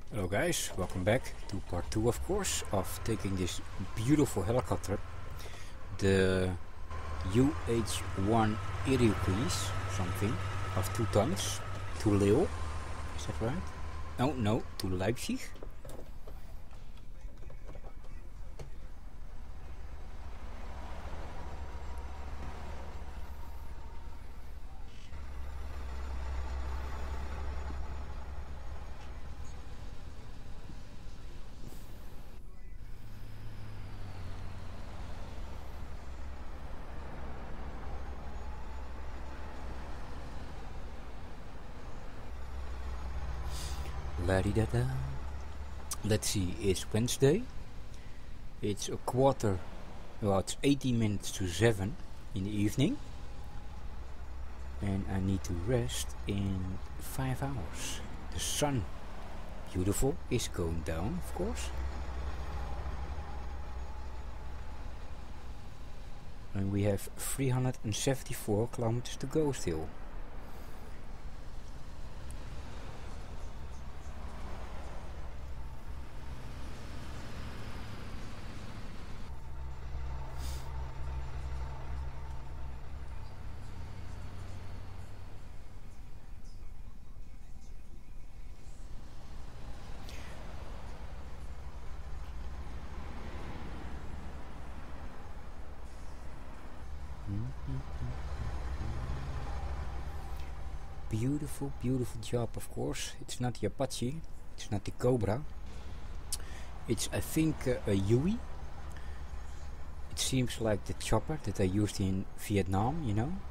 Hello guys, welcome back to part 2 of course of taking this beautiful helicopter, the UH-1 Hercules something of 2 tons to Lille, is that right? Oh no, to Leipzig. La-di-da-da. Let's see, it's Wednesday. It's it's 18 minutes to 7 in the evening. And I need to rest in 5 hours. The sun, beautiful, is going down, of course. And we have 374 kilometers to go still. Beautiful, beautiful job, of course. It's not the Apache, it's not the Cobra. It's, I think, a Huey. It seems like the chopper that I used in Vietnam, you know.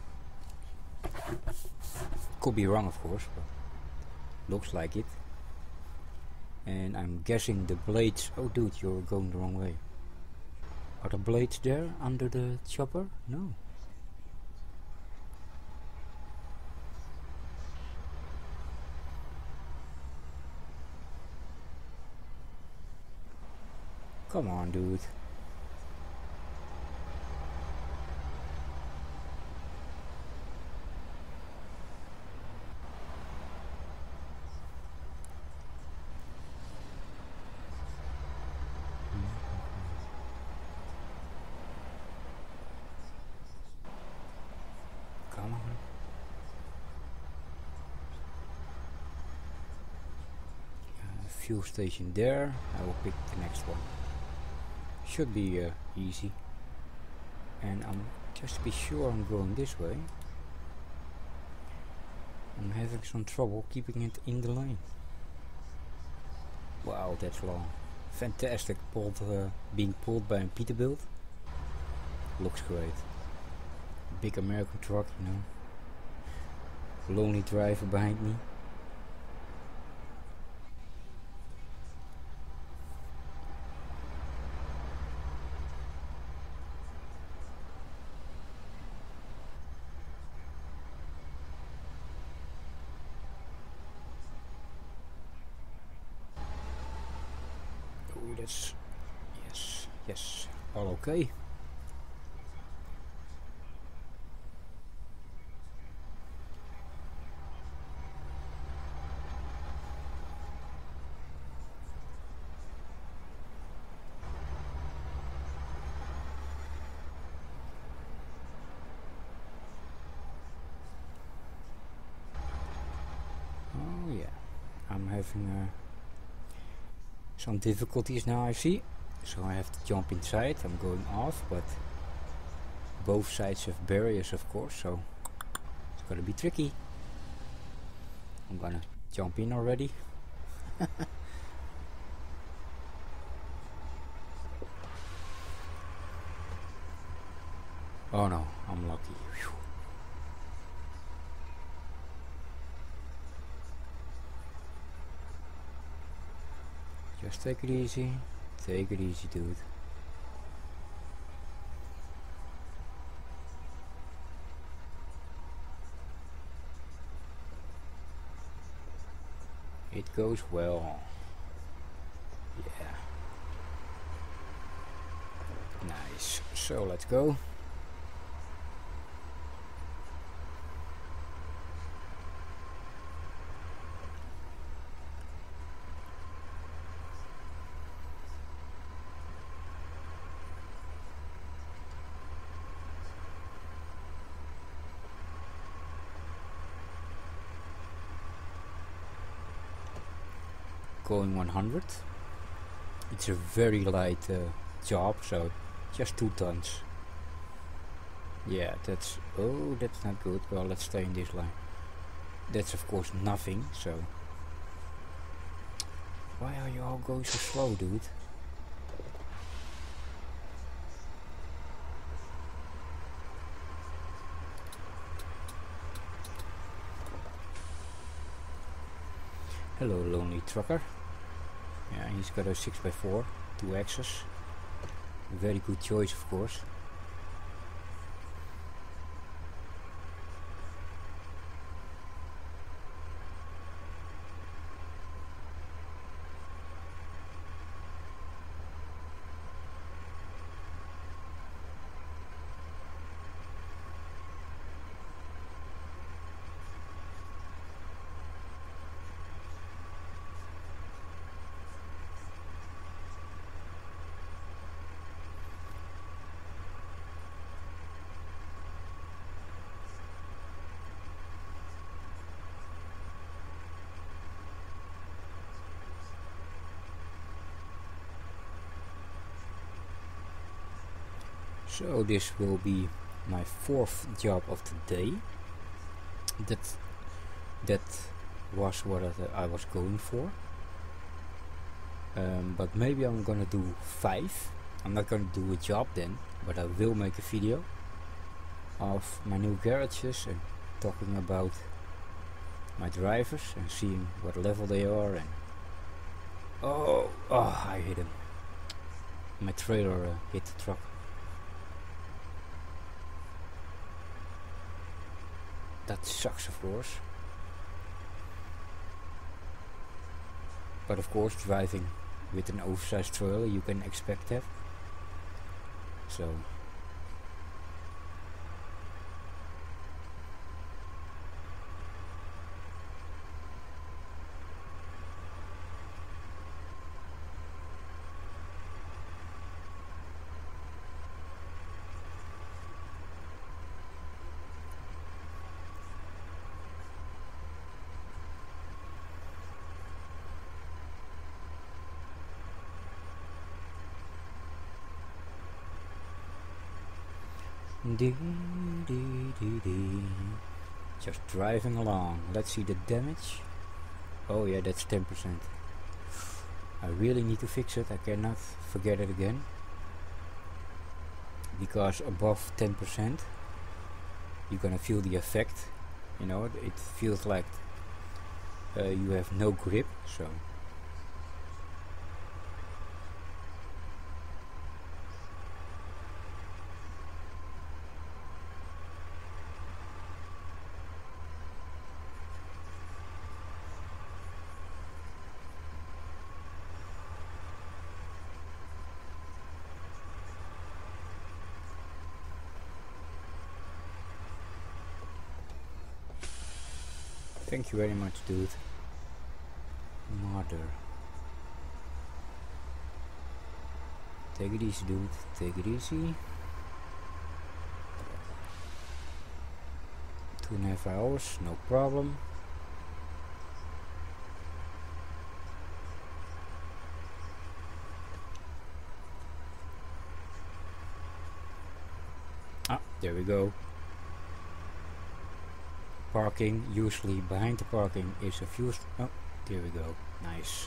Could be wrong, of course, but looks like it. And I'm guessing the blades... Oh dude, you're going the wrong way. Are the blades there under the chopper? No. Come on, dude. Come on. Fuel station there. I will pick the next one. Should be easy. And just to be sure I'm going this way. I'm having some trouble keeping it in the lane. Wow, that's long. Fantastic, being pulled by a Peterbilt. Looks great. Big American truck, you know. Lonely driver behind me. Oh, that's... yes, all okay. Oh yeah, I'm having some difficulties now, I see. So I have to jump inside. I'm going off, but both sides have barriers, of course, so it's gonna be tricky. I'm gonna jump in already. Oh no, I'm lucky. Whew. Just take it easy. Take it easy, dude. It goes well. Yeah. Nice. So let's go. going 100. It's a very light job, so just 2 tons. Yeah, that's not good. Well, let's stay in this line. That's of course nothing, so why are you all going so slow, dude? Hello, lonely trucker. Yeah, he's got a 6x4, 2 axes. Very good choice, of course. So this will be my 4th job of the day. That was what I was going for. But maybe I'm gonna do 5. I'm not gonna do a job then, but I will make a video of my new garages and talking about my drivers and seeing what level they are. And oh, I hit him. My trailer hit the truck. That sucks, of course. But of course, driving with an oversized trailer, you can expect that. So just driving along. Let's see the damage. Oh yeah, that's 10%. I really need to fix it. I cannot forget it again, because above 10% you're gonna feel the effect. You know, it feels like you have no grip. So thank you very much, dude. Mother. Take it easy, dude. Take it easy. 2.5 hours, no problem. Ah, there we go. Parking, usually behind the parking is a few. Oh, there we go. Nice.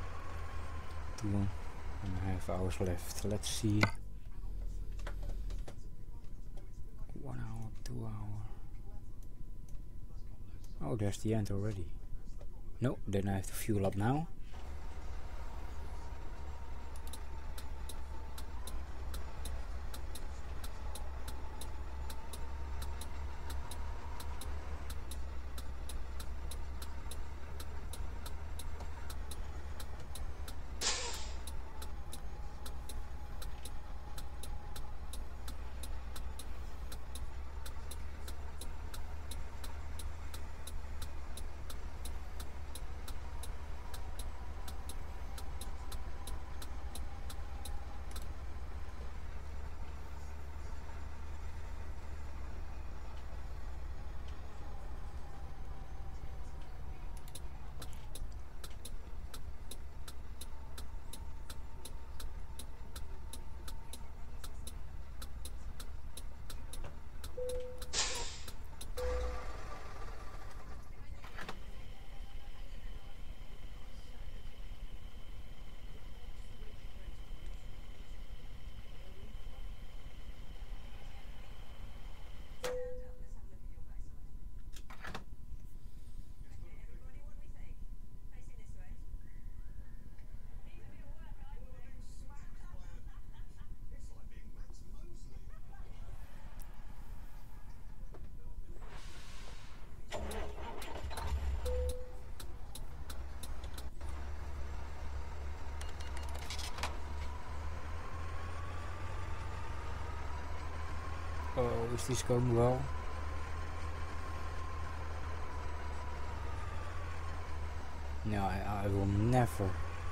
2.5 hours left. Let's see. 1 hour, 2 hour. Oh, there's the end already. No, then I have to fuel up now. Is this going well? No, I will never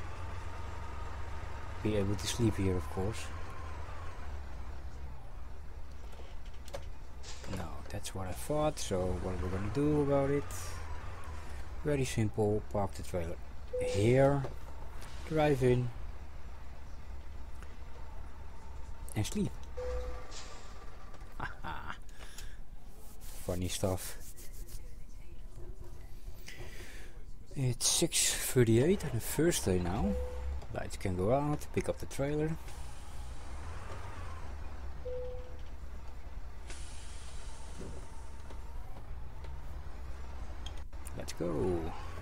be able to sleep here, of course. No, that's what I thought. So what we're gonna do about it? Very simple. Park the trailer here, drive in, and sleep. Funny stuff. It's 6:38 on a Thursday now. Lights can go out, pick up the trailer. Let's go.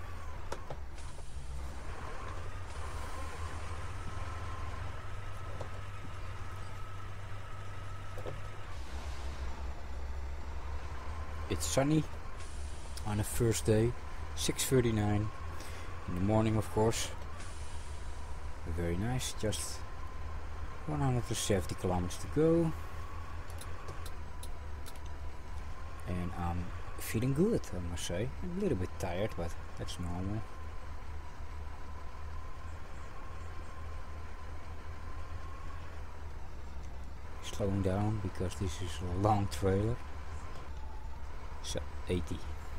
It's sunny on a Thursday, 6:39 in the morning, of course. Very nice, just 170 kilometers to go. And I'm feeling good, I must say. I'm a little bit tired, but that's normal. Slowing down because this is a long trailer. So 80.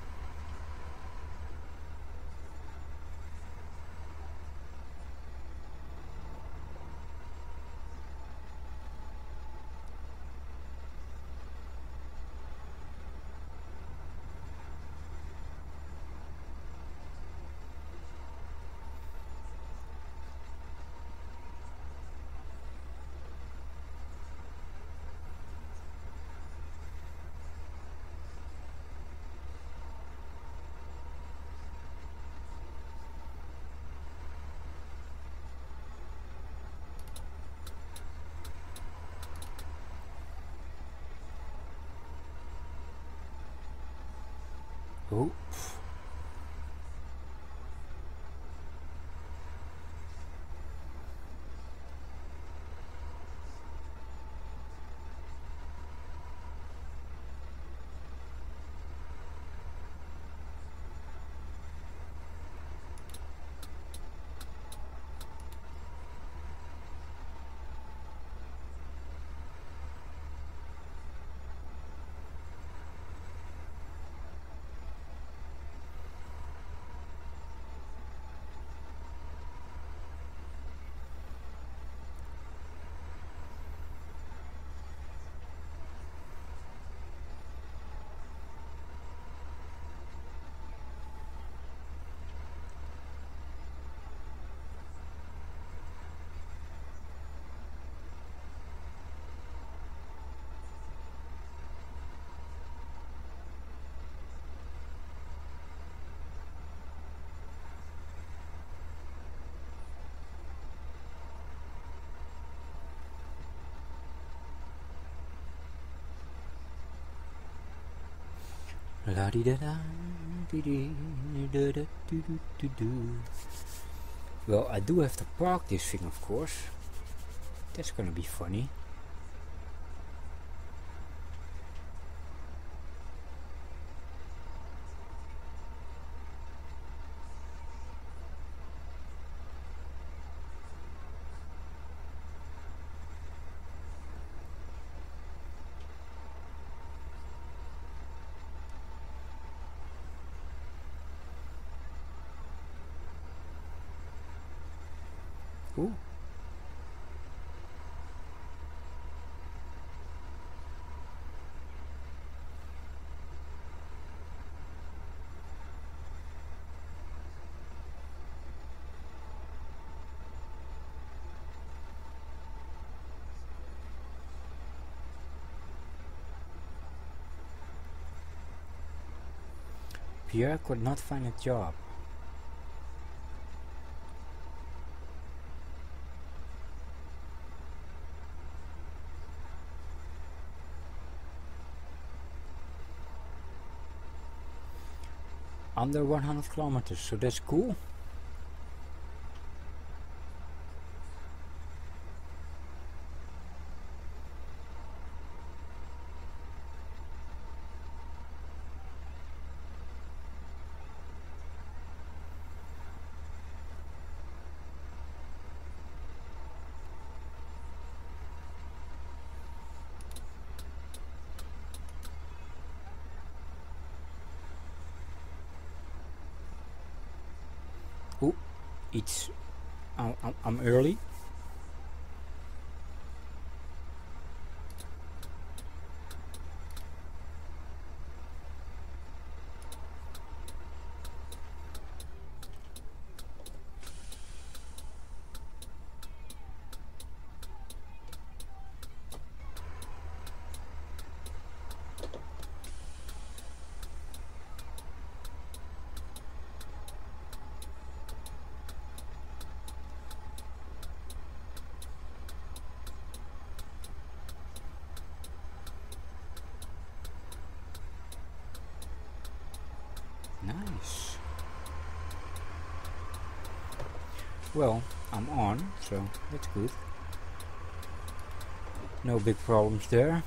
Oh. La di da da di di da da do do do do. Well, I do have to park this thing, of course. That's gonna be funny. Ooh. Pierre could not find a job. Under 100 kilometers, so that's cool. Ooh, I'm early. Nice. Well, I'm on, so that's good. No big problems there.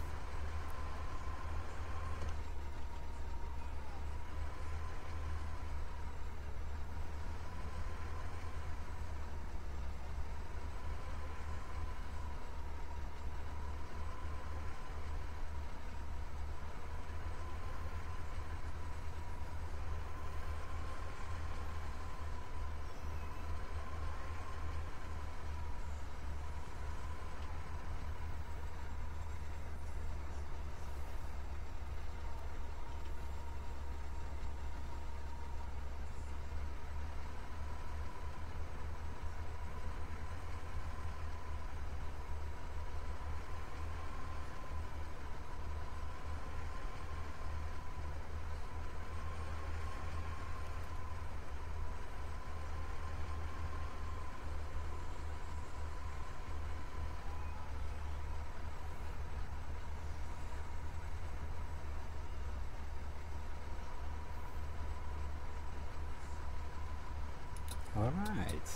Alright.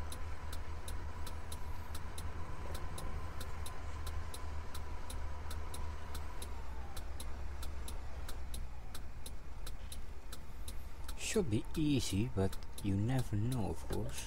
Should be easy, but you never know, of course.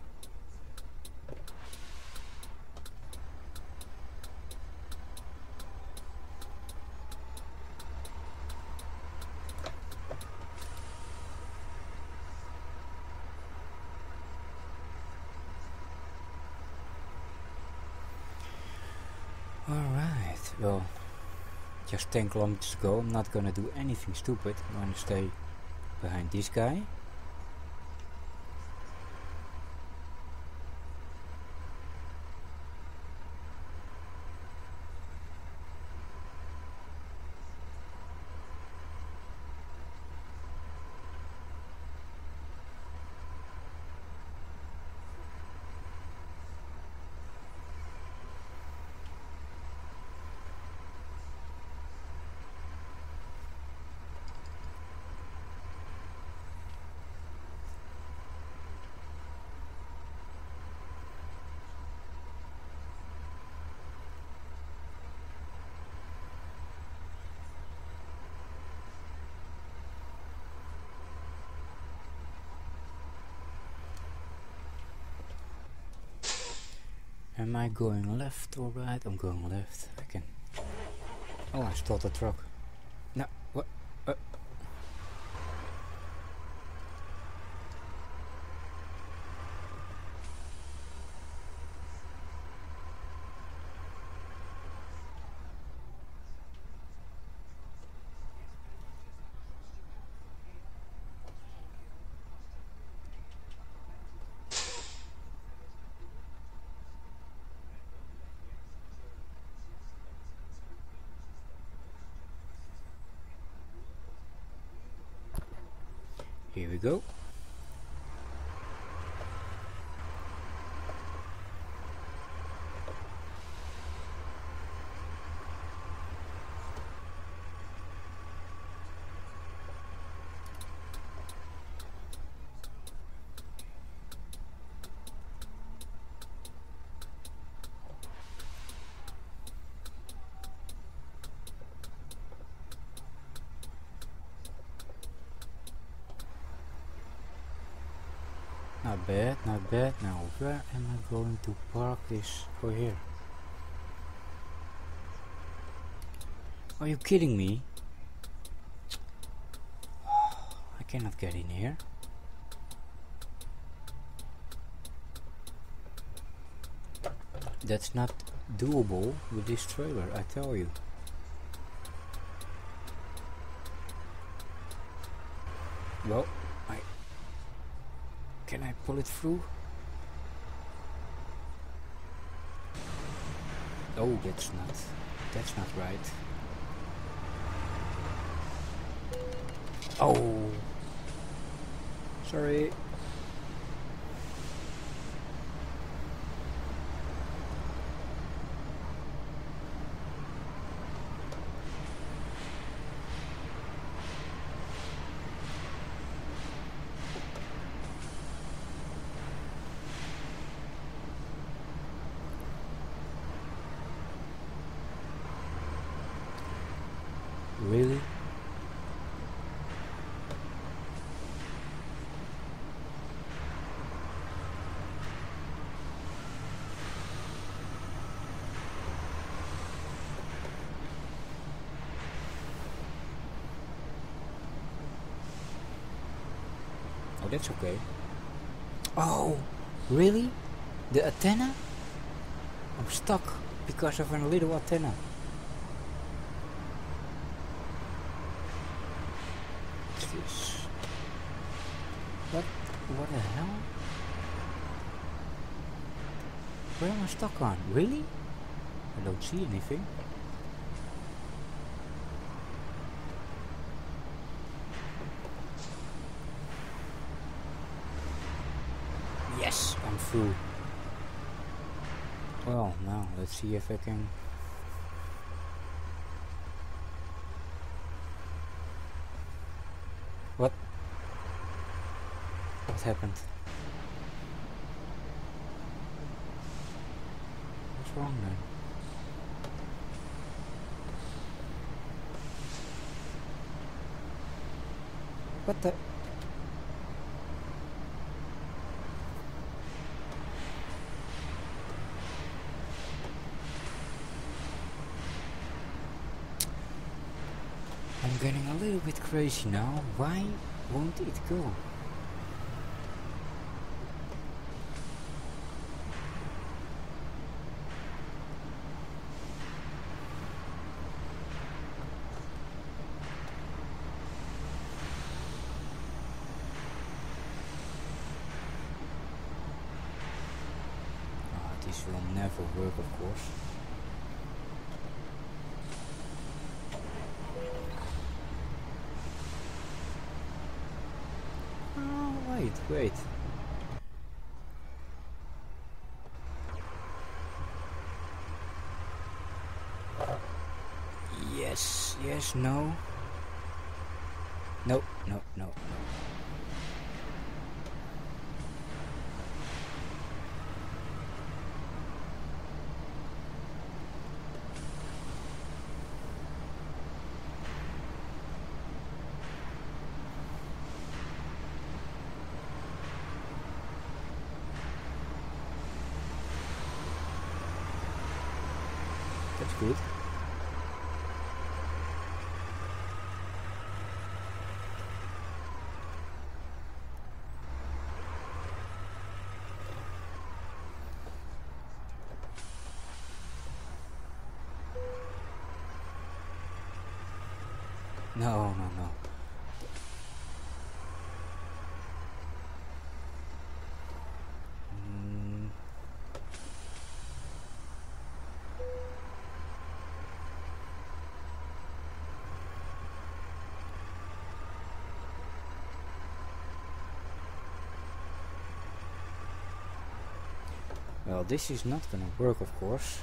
Alright, well, just 10 kilometers to go. I'm not gonna do anything stupid. I'm gonna stay behind this guy. Am I going left or right? I'm going left. I can. Oh, I stole the truck. No, what? Here we go. Not bad, not bad. Now, where am I going to park this? Oh, here. Are you kidding me? I cannot get in here. That's not doable with this trailer, I tell you. Well, can I pull it through? Oh, that's not right. Oh, sorry. Really? Oh, that's okay. Oh, really? The antenna? I'm stuck because of a little antenna. What's this? What the hell? Where am I stuck on? Really? I don't see anything. Yes, I'm through. Well, now let's see if I can. What happened? What's wrong then? What the? I'm getting a little bit crazy now. Why won't it go? This will never work, of course. Oh, wait. Yes, no. No. That's good. No. Well, this is not gonna work, of course.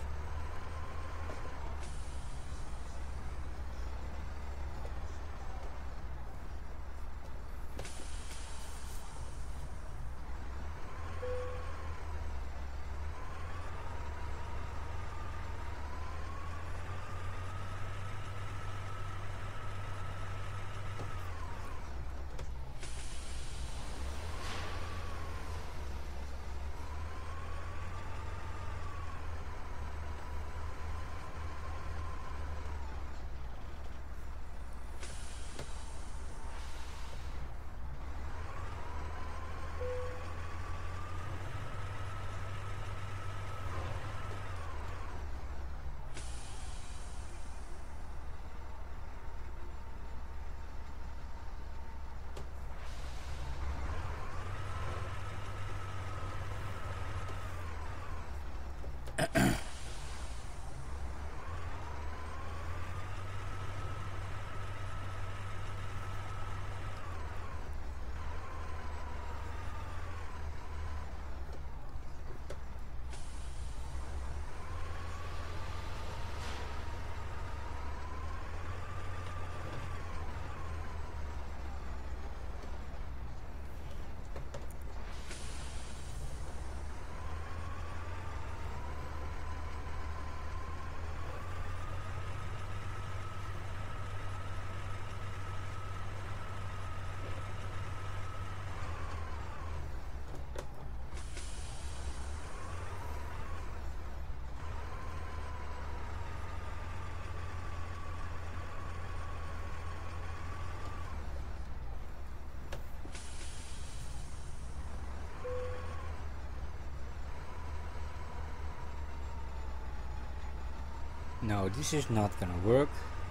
No, this is not gonna work.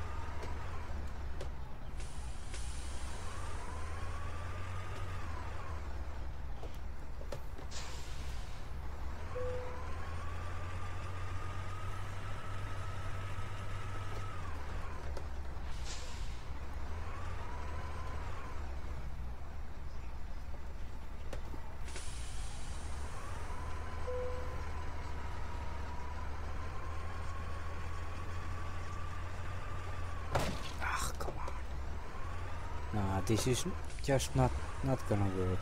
This is just not gonna work.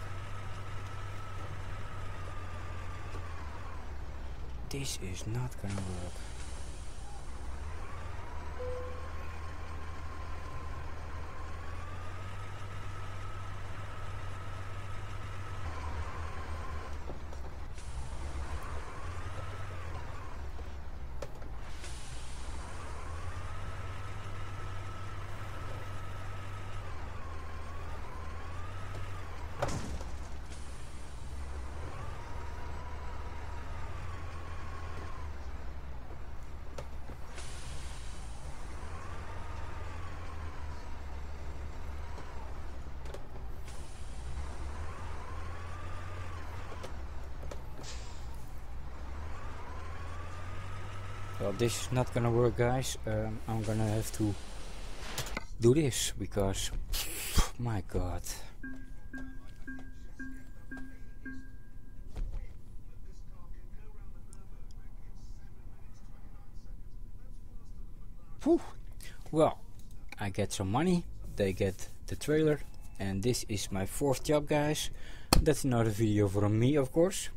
This is not gonna work. Well, this is not gonna work, guys. I'm gonna have to do this because, my God. Whew. Well, I get some money, they get the trailer, and this is my 4th job, guys. That's another video from me, of course.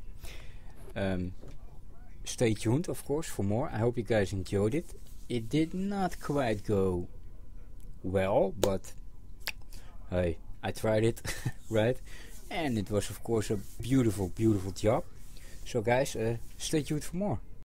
Stay tuned, of course, for more. I hope you guys enjoyed it. It did not quite go well, but hey, I tried it, right? And it was, of course, a beautiful, beautiful job. So guys, stay tuned for more.